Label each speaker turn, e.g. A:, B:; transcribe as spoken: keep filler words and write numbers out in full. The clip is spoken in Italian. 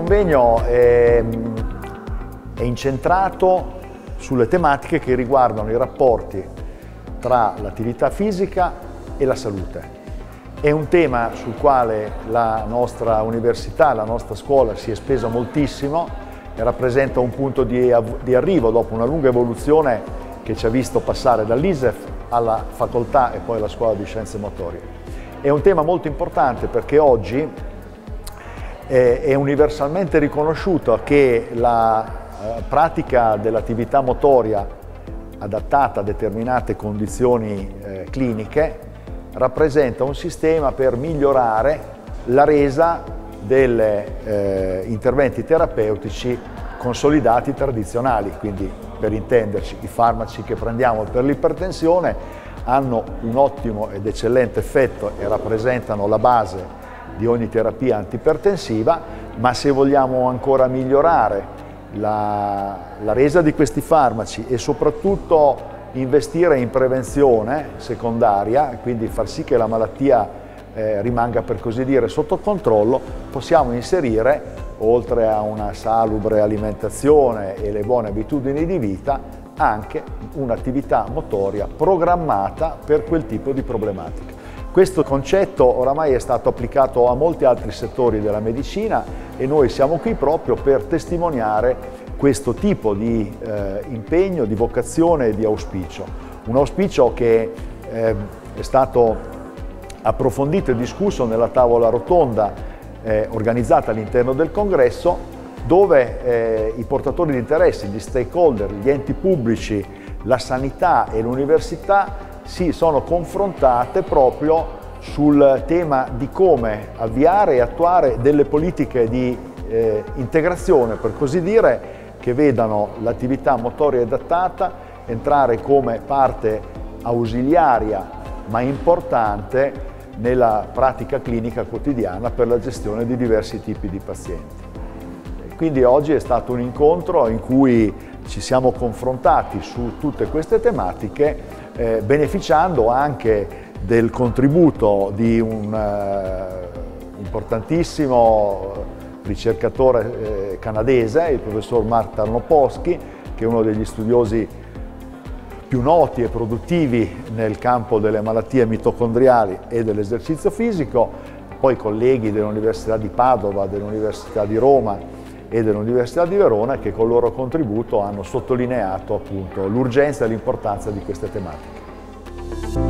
A: convegno è, è incentrato sulle tematiche che riguardano i rapporti tra l'attività fisica e la salute. È un tema sul quale la nostra università, la nostra scuola si è spesa moltissimo e rappresenta un punto di, di arrivo dopo una lunga evoluzione che ci ha visto passare dall'I S E F alla facoltà e poi alla scuola di scienze motorie. È un tema molto importante perché oggi è, è universalmente riconosciuto che la eh, pratica dell'attività motoria adattata a determinate condizioni eh, cliniche rappresenta un sistema per migliorare la resa degli eh, interventi terapeutici consolidati tradizionali, quindi per intenderci i farmaci che prendiamo per l'ipertensione hanno un ottimo ed eccellente effetto e rappresentano la base di ogni terapia antipertensiva, ma se vogliamo ancora migliorare la, la resa di questi farmaci e soprattutto investire in prevenzione secondaria, quindi far sì che la malattia eh, rimanga per così dire sotto controllo, possiamo inserire, oltre a una salubre alimentazione e le buone abitudini di vita, anche un'attività motoria programmata per quel tipo di problematica. Questo concetto oramai è stato applicato a molti altri settori della medicina e noi siamo qui proprio per testimoniare questo tipo di eh, impegno, di vocazione e di auspicio. Un auspicio che eh, è stato approfondito e discusso nella tavola rotonda eh, organizzata all'interno del congresso, dove eh, i portatori di interessi, gli stakeholder, gli enti pubblici, la sanità e l'università si sono confrontate proprio sul tema di come avviare e attuare delle politiche di eh, integrazione, per così dire, che vedano l'attività motoria adattata entrare come parte ausiliaria ma importante nella pratica clinica quotidiana per la gestione di diversi tipi di pazienti. Quindi oggi è stato un incontro in cui ci siamo confrontati su tutte queste tematiche, eh, beneficiando anche del contributo di un eh, importantissimo ricercatore eh, canadese, il professor Mark Tarnopolsky, che è uno degli studiosi più noti e produttivi nel campo delle malattie mitocondriali e dell'esercizio fisico, poi colleghi dell'Università di Padova, dell'Università di Roma e dell'Università di Verona, che con il loro contributo hanno sottolineato appunto l'urgenza e l'importanza di queste tematiche.